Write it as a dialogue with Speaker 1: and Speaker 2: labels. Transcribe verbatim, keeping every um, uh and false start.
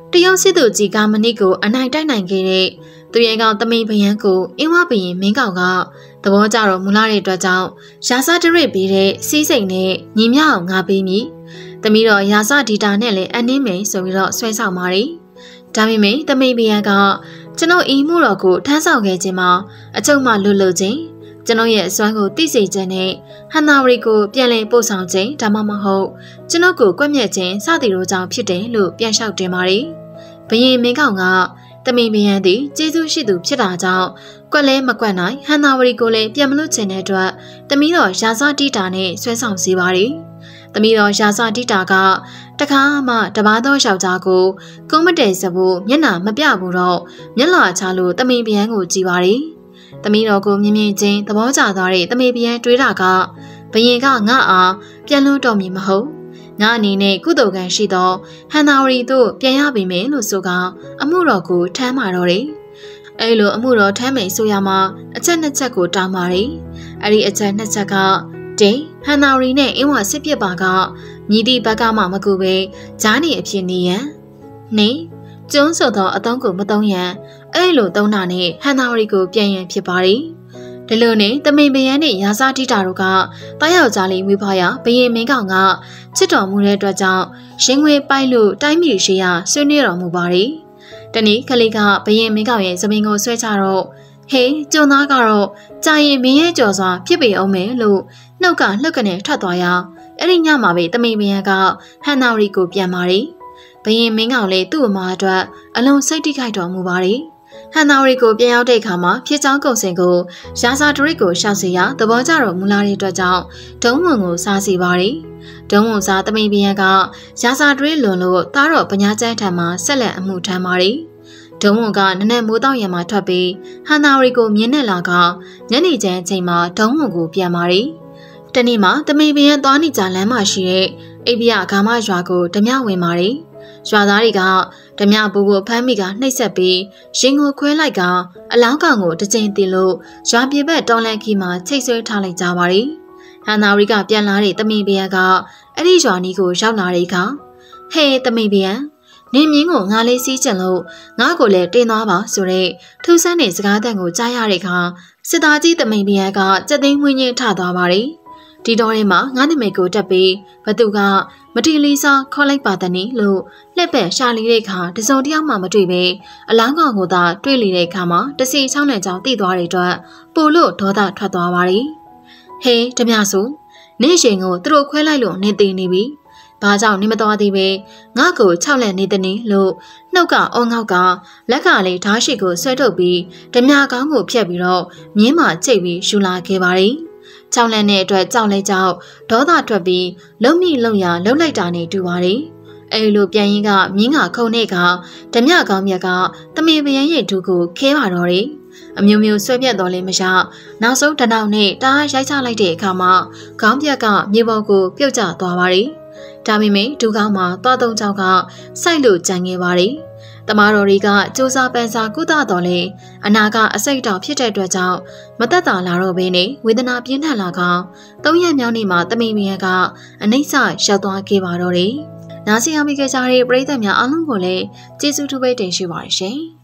Speaker 1: တရုတ်စစ်သူကြီးကမနစ်ကိုအနိုင်တိုက်နိုင်ခဲ့တဲ့သူရဲကောင်တမိန်ဘယံကိုအင်းဝဘရင်မင်းကောင်ကသဘောကျတော့မူလာတဲ့အတွက်ကြောင့်ရာဇတရစ်ပေးတဲ့စီးစိမ်နဲ့ညီမြအောင်ငါပေးမိတမီတော့ရာဇဒီတာနဲ့လည်းအနှင်းမိန်ဆိုပြီးတော့ဆွဲဆောင်ပါတယ်ဒါပေမဲ့တမိန်ဘယံကကျွန်တော်အီမှုတော်ကိုထမ်းဆောင်ခဲ့ခြင်းမှာအချုပ်မှလွတ်လွတ်ခြင်းကျွန်တော်ရဲ့အစွမ်းကိုသိစေခြင်းနဲ့ဟန်နာဝရီကိုပြန်လည်ပို့ဆောင်ခြင်းဒါမှမဟုတ်ကျွန်တော်ကိုကွက်မြက်ခြင်းစသည်တို့ကြောင့်ဖြစ်တယ်လို့ပြန်လျှောက်တင်ပါတယ်ဘရင်မင်းကောင်ကတမိန်ဘယံသည်ကျေးဇူးရှိသူဖြစ်တာကြောင့်ကွက်လဲမကွက်နိုင်ဟန်နာဝရီကိုလည်းပြန်မလွတ်ခြင်းတဲ့အတွက်တမီတော်ရာဇတိတာနဲ့ဆွဲဆောင်စေပါတယ်တမီတော်ရာဇတိတာကတခါမှတပားသောယောက်ျားကိုကုန်းမတဲစဖို့မျက်နှာမပြဘူးတော့မျက်လာချလို့တမင်ပယံကိုကြည်ပါတယ်။တမီတော်ကိုမြင်မြင်ချင်းသဘောကျသွားတဲ့တမင်ပယံတွေးတာကဘယင်ကငါအားပြန်လို့တော်မီမဟုတ်ငါအနေနဲ့ကုသိုလ်ကံရှိသောဟန်နာဝရီတို့ပြန်ရပြီမယ်လို့ဆိုကအမှုတော်ကိုထမ်းမာတော့တယ်။အဲလိုအမှုတော်ထမ်းမယ်ဆိုရမှာအချက်နှစ်ချက်ကိုတောင်းပါတယ်။အဲဒီအချက်နှစ်ချက်ကတေဟန်နာဝရီနဲ့အင်းဝစစ်ပစ်ပါကမြည်သည့်ဘက်ကမှမကူပဲဂျားနေအဖြစ်နေရန်နေကျွန်းဆိုသောအတုံးကိုမတုံးရန်အဲ့လိုတုံးတာနဲ့ဟန်နာဝရီကိုပြန်ရန်ဖြစ်ပါတယ်ဒီလိုနဲ့တမိန်ဘယံနဲ့ရာဇတိတာတို့ကတားယောက်ျားလေးဝေးဖွားရဘယင်မင်းကောင်ကချစ်တော်မူတဲ့အတွက်ကြောင့်ရင်ငွေပိုက်လို့တိုင်းပြည်ရှိရာဆွေးနွေးတော်မူပါတယ်တနည်းကလေးကဘယင်မင်းကောင်ရဲ့သမင်ကိုဆွဲချတော့ဟေးကျုံသားကတော့ကြာရင်မင်းရဲ့ကြော်စွာဖြစ်ပေအောင်မယ်လို့နှုတ်ကလှုပ်ကနေထွက်သွားရအဲ့ဒီညမှာပဲတမိန်ဘယံကဟန်နာဝရီကိုပြန်ပါတယ်ဘယင်မင်းကောင်လည်းသူ့အမအတွက်အလုံးစိတ်တိခိုက်တော်မူပါတယ်ဟန်နာဝရီကိုပြန်ရောက်တဲ့အခါမှာဖြစ်ချောင်းကုံစင်ကိုရာဇာဒရစ်ကိုရှောက်စီရသဘောကျတော်မူလာတဲ့အတွက်ကြောင့်ဒုံးဝန်ကိုစားစီပါတယ်ဒုံးဝန်စားတမိန်ဘယံကရာဇာဒရစ်လွန်လို့သားတော်ပညာကျမ်းထံမှာဆက်လက်အမှုထမ်းပါတယ်ဒုံဝန်ကနနက်မိုးတောက်ရံမှာထွက်ပြီးဟန်နာဝရီကိုမြင်နဲ့လာကညနေကျန်းအချိန်မှာဒုံဝန်ကိုပြန်ပါတယ်တနေ့မှာတမိန်ဘယံသွားနေကြလမ်းမှာရှိတဲ့အိပြဂါမရွာကိုဓမြဝင်ပါတယ်ရွာသားတွေကဓမြဘူးကိုဖမ်းမိကနှိပ်စက်ပြီးရင်ကိုခွဲလိုက်ကအလောင်းကောင်ကိုတစ်ချိန်တင်လို့ရွာပြေဘက်တော်လန်ခီမှာချိတ်ဆွဲထားလိုက်ကြပါတယ်ဟန်နာဝရီကပြန်လာတဲ့တမိန်ဘယံကအဲ့ဒီရွာနီးကိုရောက်လာတဲ့အခါဟဲ့တမိန်ဘယံနေမြင်းကိုငါလေးစီးချင်လို့ငါ့ကိုလည်းတင်းသွားပါဆိုတဲ့ထူးဆန်းတဲ့စကားသံကိုကြားရတဲ့အခါစစ်သားကြီးတမိန်ဘယံကကြက်သိမ်းမွေးညင်းထသွားပါတယ်ဒီတော်ထဲမှာငါးနမိတ်ကိုတက်ပြီးဘသူကမတီလီစာခေါ်လိုက်ပါတဲ့နီလို့လက်ပဲရှာလီတဲ့အခါတစုံတယောက်မှမတွေ့ပဲအလောင်းကောင်ကိုသာတွေ့လေတဲ့အခါမှာတစီချောင်းနဲ့ကြောင်တိသွားတဲ့အတွက်ပို့လို့ဒေါသထွက်သွားပါတယ်ဟေးဓမြစုနင့်ရှင်ကိုသူတို့ခွဲလိုက်လို့နင်သိနေပြီဘာကြောင့်နင်မသွားသေးပဲငါ့ကိုခြောက်လက်နေတဲ့နီလို့နှုတ်ကအောငေါက်ကလက်ကလေးဓာတ်ရှိကိုဆွဲထုတ်ပြီးဓမြကောင်းကိုဖျက်ပြီးတော့မြင်းမာချိတ်ပြီးယူလာခဲ့ပါတယ်ကြောင်လန့်တဲ့အတွက်ကြောက်လဲကြောက်ဒေါသထွက်ပြီးလုံမိလုံရလှုပ်လိုက်တာနဲ့တူပါတယ်။အဲလိုပြန်ရင်ကမြင်းကခုံနဲ့ကဓမြကောင်းမြက်ကတမင်ပယံရဲ့ဒုကိုခဲပါတော့တယ်။အမျိုးမျိုးဆွဲပြတ်တော်လဲမရနောက်ဆုံးတနောက်နဲ့တားရိုက်ချလိုက်တဲ့အခါမှာခေါင်းပြက်ကမြေပေါ်ကိုပြုတ်ကျသွားပါတယ်။ဒါပေမဲ့ဒုကောင်းမှာသွားသုံးချောင်းကစိုက်လို့ကြံခဲ့ပါတယ်။တမားတော်တွေကစူးစားပန်းစားကုသတော်လဲအနာကအစိတ်တောင်ဖြစ်တဲ့အတွက်ကြောင့်မသက်သာလာတော့ဘဲနဲ့ဝေဒနာပြင်းထန်လာကသုံးရက်မြောက်နေ့မှာတမိန်မယံကအနှိမ့်ဆရောက်သွားခဲ့ပါတော့တယ်။နားဆင်ရမိခဲ့ကြတဲ့ပရိသတ်များအားလုံးကိုလည်းကျေးဇူးတူပဲတင်ရှိပါရရှင်။